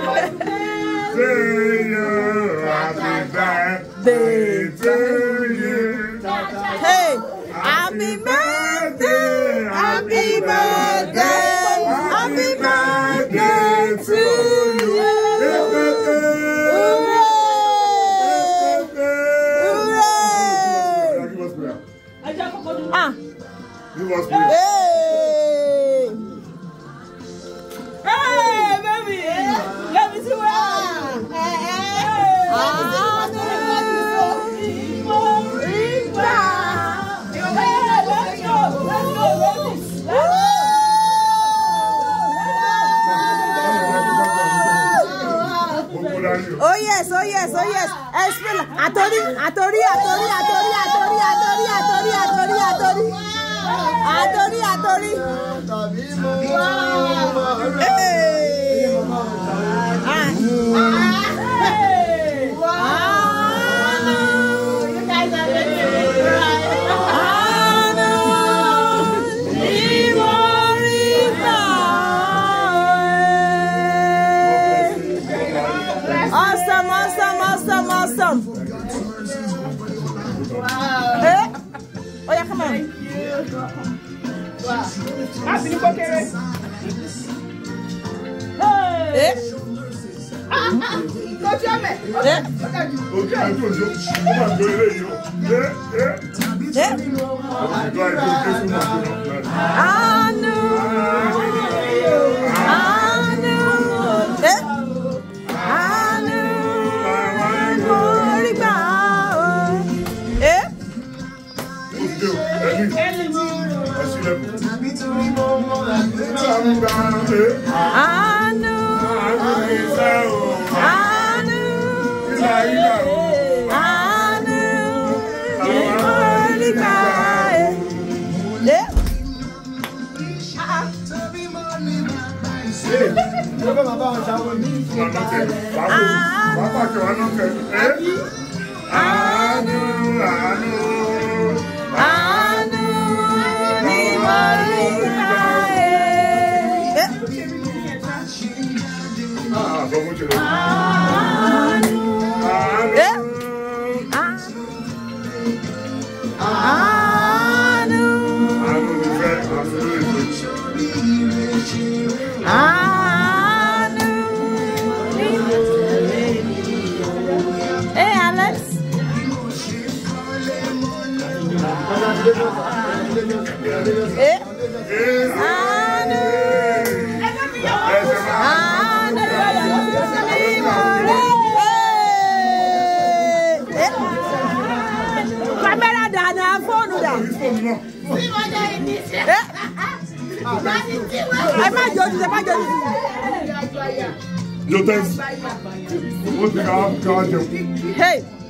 birthday to you. Hey, happy birthday, happy birthday, happy birthday to you. Hey, baby. Let me see what Oh yes, oh yes, oh yes. Atori. Awesome. Hey? Oh yeah, come on. Thank you. Wow. Happy New Year. Hey. Go jump it. Hey.